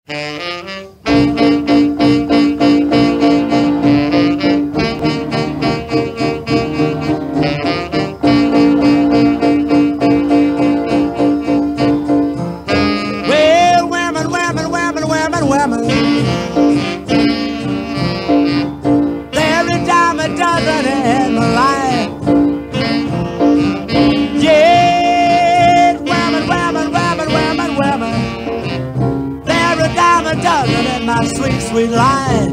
Well, women, women, women, women, women, every time a dozen in my life. Yes, women, women, women, women, women, every time a dozen in my sweet, sweet life.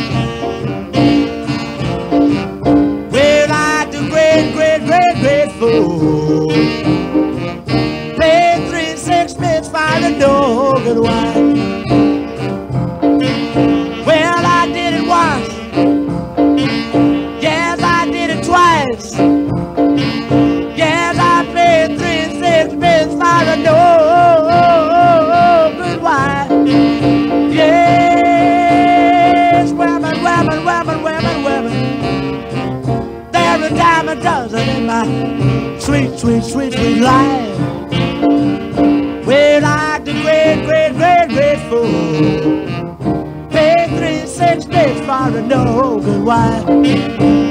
Well, I do great, great, great, grateful. Pay 3 6 find a dog and wine. Well, I did it once. Yes, I did it twice. Yes, I paid 3 6 find a dog and wine. Yes, women, women, women, women, women. Every time a dozen in my sweet, sweet, sweet, sweet life. Well, I do great, great, great, grateful. Pay 3 6 for a dog and wine.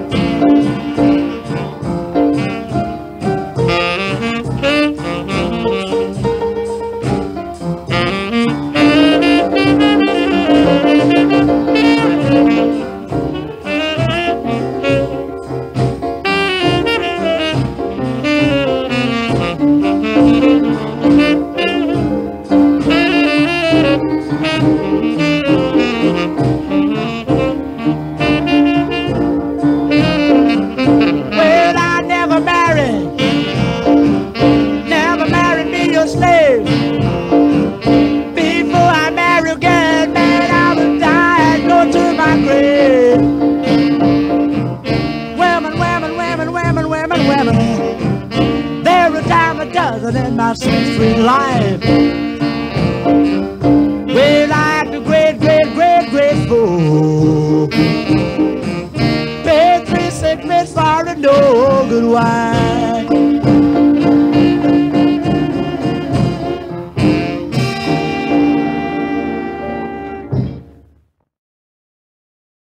Well, I never married me a slave. Before I marry again, man, I will die and go to my grave. Women, women, women, women, women, women, there a dime a dozen in my sweet, sweet life.